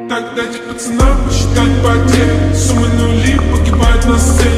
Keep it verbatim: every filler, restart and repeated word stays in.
Так дайте пацанам посчитать потери. Суммы нули погибают на сцене.